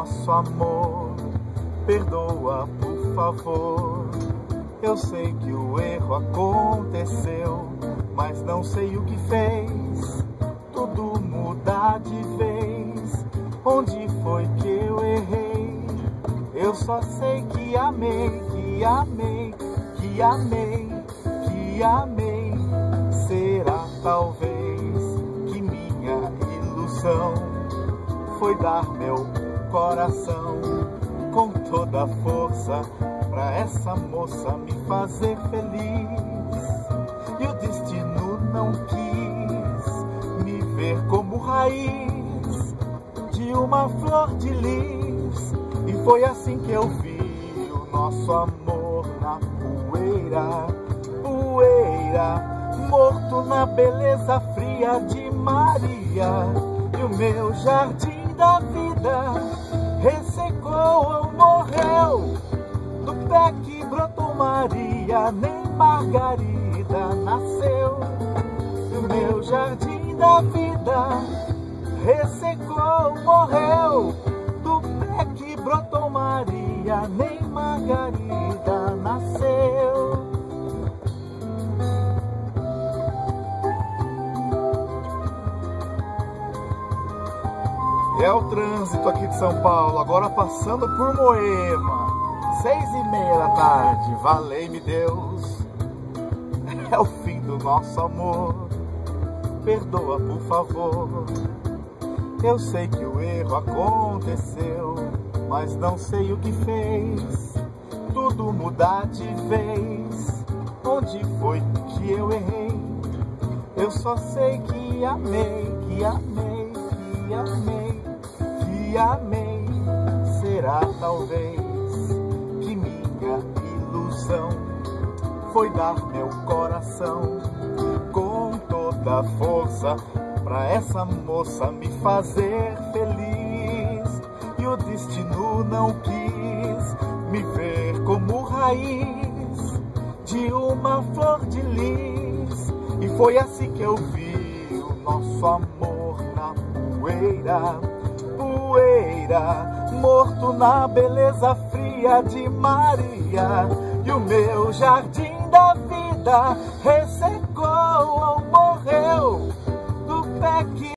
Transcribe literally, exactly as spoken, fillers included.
nosso amor. Perdoa, por favor. Eu sei que o erro aconteceu, mas não sei o que fez tudo mudar de vez. Onde foi que eu errei? Eu só sei que amei, que amei, que amei, que amei. Será talvez que minha ilusão foi dar meu coração com toda a força pra essa moça me fazer feliz. E o destino não quis me ver como raiz de uma flor de lis. E foi assim que eu vi o nosso amor na poeira, poeira, morto na beleza fria de Maria. E o meu jardim da vida ressecou ou morreu. Do pé que brotou Maria, nem Margarida nasceu. E o meu jardim da vida ressecou, morreu. Do pé que brotou Maria, nem Margarida nasceu. É o trânsito aqui de São Paulo, agora passando por Moema. Seis e meia da tarde, valei-me Deus. É o fim do nosso amor. Perdoa, por favor. Eu sei que o erro aconteceu, mas não sei o que fez tudo mudar de vez. Onde foi que eu errei? Eu só sei que amei, que amei, que amei, que amei. Será talvez que minha ilusão foi dar meu coração com toda a força pra essa moça me fazer feliz. E o destino não quis me ver como raiz de uma flor de lis. E foi assim que eu vi o nosso amor na poeira, poeira, morto na beleza fria de Maria. E o meu jardim da vida ressecou ou morreu. Do pé que